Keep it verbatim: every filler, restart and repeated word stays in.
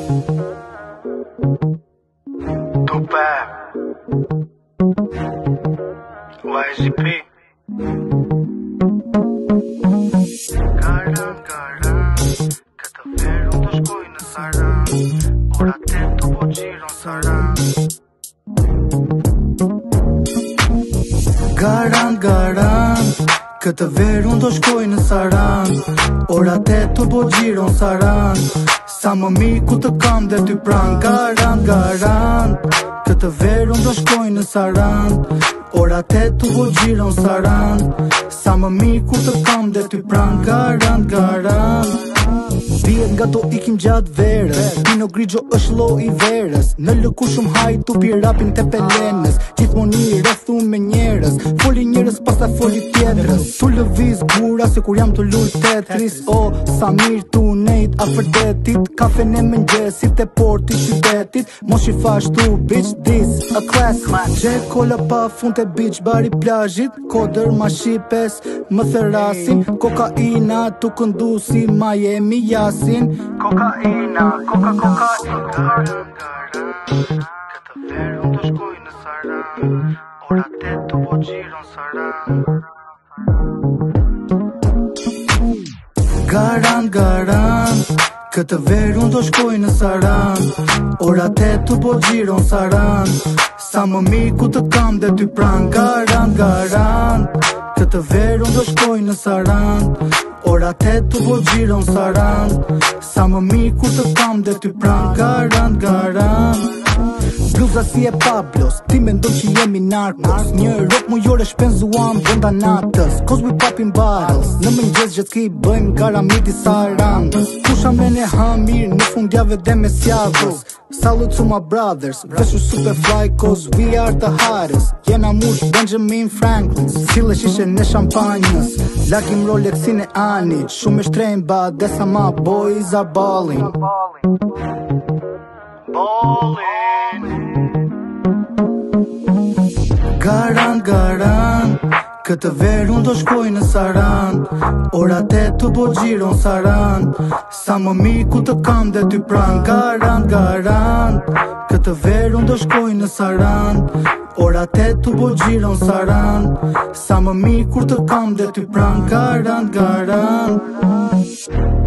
Tupe Y Z P Garan, garan Këtë verë unë të shkoj në Saran Ora te të po gjiron Saran Garan, garan Këtë verë unë do shkoj në Saran Ora te të po gjiron Saran Sa më mirë ku të kam dhe ty pran Garan, garan Këtë verë unë do shkoj në Saran Ora te të po gjiron Saran Sa më mirë ku të kam dhe ty pran Garan, garan Dijet nga to ikim gjatë verës Pino Grigio është lo i verës Në lëku shumë hajt tu pi rapin të pelenës Gjithmoni i rrethu me njerës Foli njerës pas ta foli tjetërës Tu lëviz gura se kur jam të lull Tetris O, sa mirë tu nejt afer detit Kafe në mëngjesit e porti qytetit Mos i fash tu, bitch, this a class Gjek kolla pa fund të bitch bari plazhit Koder ma shipes, më therasin Kokaina tu këndu si Miami Yasin Kokaina, koka, kokaina Garan, garan Këtë verë unë të shkoj në Saran Ora te të po gjiron Saran Garan, garan Këtë verë unë do shkoj në Saran Ora te të po gjiron Saran Sa më mirë ku të kam dhe ty pran Garan, garan Këtë verë unë do shkoj në Saran Ora te të po gjiron Saran Sa më mirë ku të kam dhe ty pran Garan, garan Bluza si e Pablos, ti me ndonë që jemi narkos Një rok mu jore shpenzuam bënda natës Cause we popping bottles Në mëngjes gjithki bëjmë gara midi Sarandës Kusha me ne hamir në fundjave dhe me sjavës Salute to my brothers, veshu super fly cause we are the hottest Jena mush Benjamin Franklin, sile shishe në shampanjës Lakim Rolexin e Anit, shumë e shtrejnë ba desa ma boys are balling Balling Garan, garan Këtë verë unë do shkoj në Saran Ora te të po gjiron Saran Sa më mirë ku të kam dhe ty pran Garan, garan Këtë verë unë do shkoj në Saran Ora te të po gjiron Saran Sa më mirë kur të kam dhe ty pran Garan, garan